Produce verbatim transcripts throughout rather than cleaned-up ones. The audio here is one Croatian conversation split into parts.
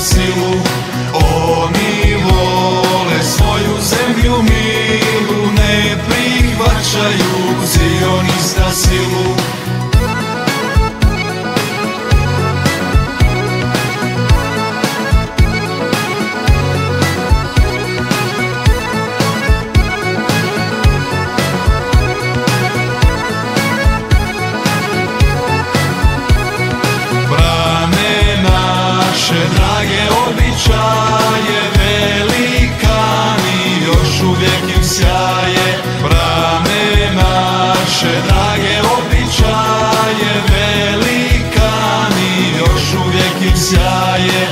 silu. Oni vole svoju zemlju milu, ne prihvaćaju sionista silu. Drage običaje, velikani, još uvijek im sjaje. Brane naše drage običaje, velikani, još uvijek im sjaje.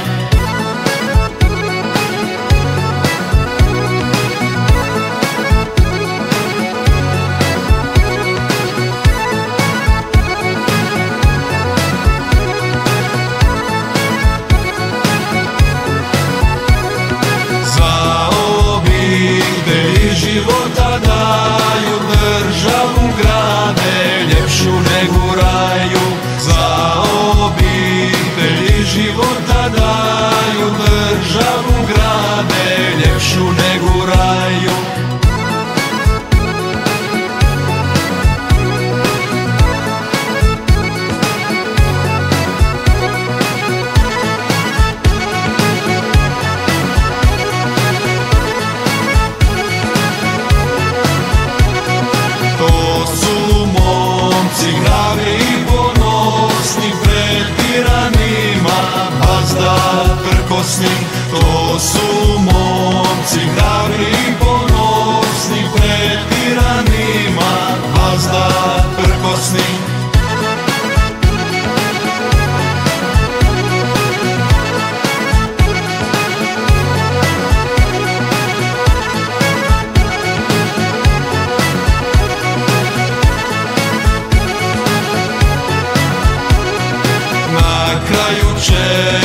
Života daju, državu grade, ljepšu nego raju. Za obitelji života daju, državu grade, ljepšu nego raju. Hrabri i ponosni, pred tiranima bazda prkosni. To su momci hrabri i ponosni, pred tiranima bazda prkosni. Na kraju će